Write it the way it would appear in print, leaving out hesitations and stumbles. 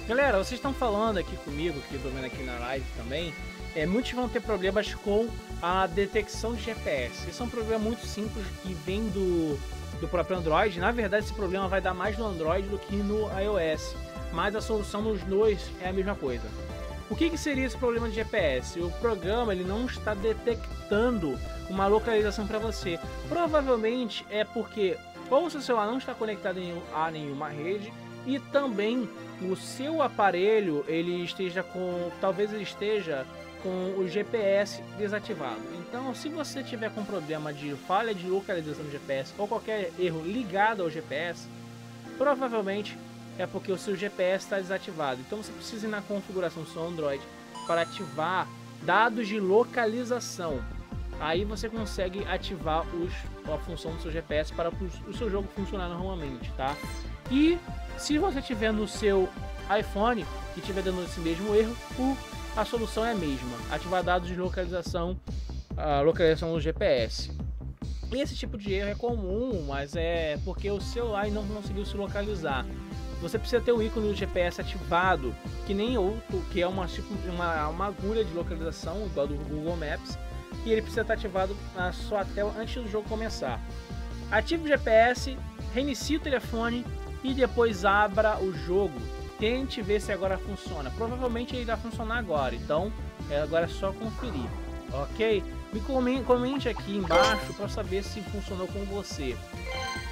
Galera, vocês estão falando aqui comigo, que eu tô vendo aqui na live também, muitos vão ter problemas com a detecção de GPS. Esse é um problema muito simples que vem do próprio Android. Na verdade, esse problema vai dar mais no Android do que no iOS, mas a solução nos dois é a mesma coisa. O que seria esse problema de GPS? O programa ele não está detectando uma localização para você. Provavelmente é porque ou o seu celular não está conectado a nenhuma rede, e também o seu aparelho ele esteja com, talvez ele esteja com o GPS desativado. Então, se você tiver com problema de falha de localização do GPS ou qualquer erro ligado ao GPS, provavelmente é porque o seu GPS está desativado. Então você precisa ir na configuração do seu Android para ativar dados de localização. Aí você consegue ativar a função do seu GPS para o seu jogo funcionar normalmente, tá? E se você tiver no seu iPhone e tiver dando esse mesmo erro, a solução é a mesma: ativar dados de localização, a localização do GPS. Esse tipo de erro é comum, mas é porque o celular não conseguiu se localizar. Você precisa ter o ícone do GPS ativado, que nem outro, que é uma agulha de localização, igual do Google Maps, e ele precisa estar ativado na sua tela antes do jogo começar. Ative o GPS, reinicie o telefone e depois abra o jogo. Tente ver se agora funciona. Provavelmente ele vai funcionar agora, então agora é só conferir, ok? Me comente aqui embaixo para saber se funcionou com você.